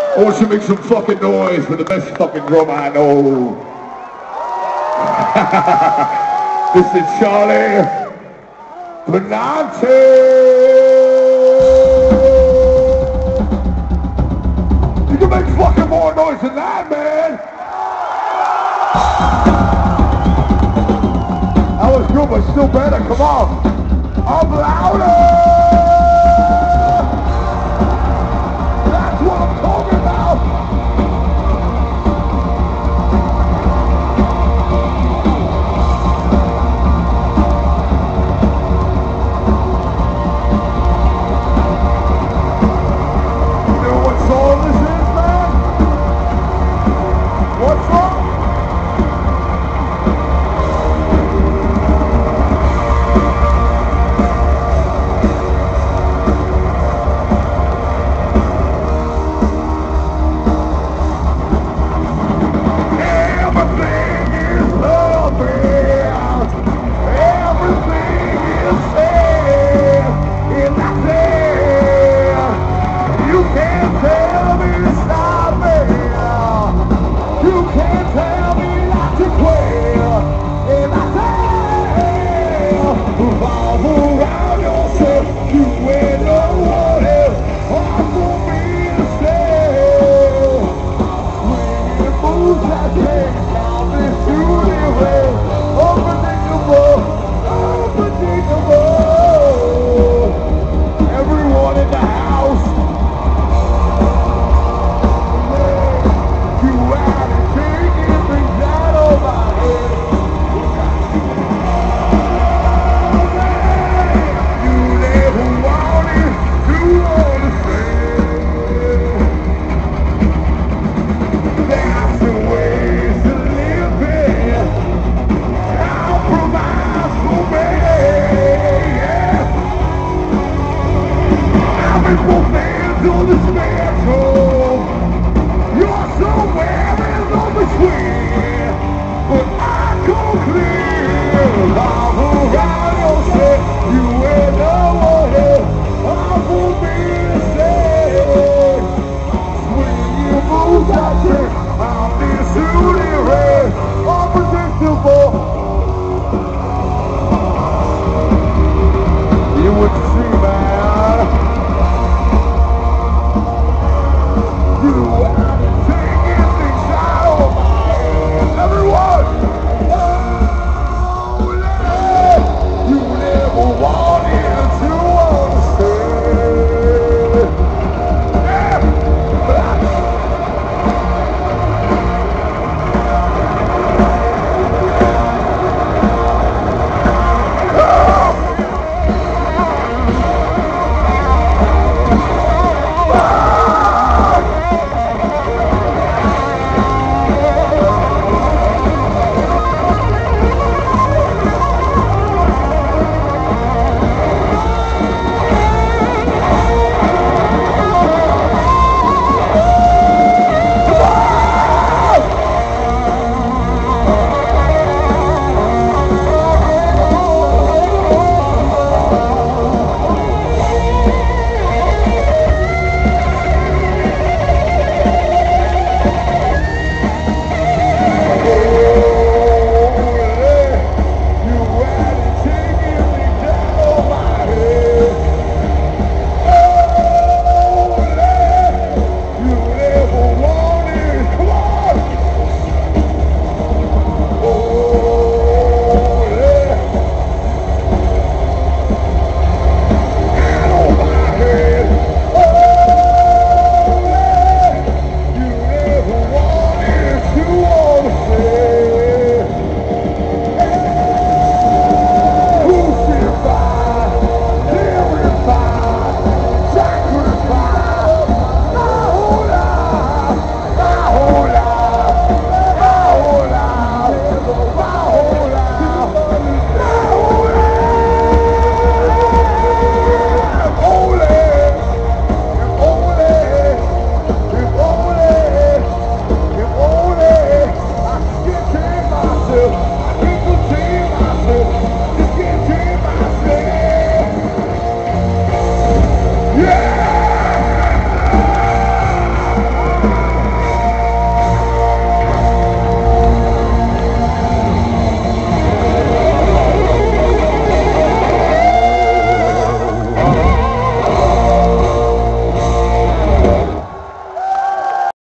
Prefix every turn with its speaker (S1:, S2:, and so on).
S1: I want you to make some fucking noise for the best fucking drummer I know. This is Charlie Benante. You can make fucking more noise than that, man. That was good, but still better. Come on. I'm louder. That's what I'm talking about. You know what song this is, man? What song? You're somewhere in between.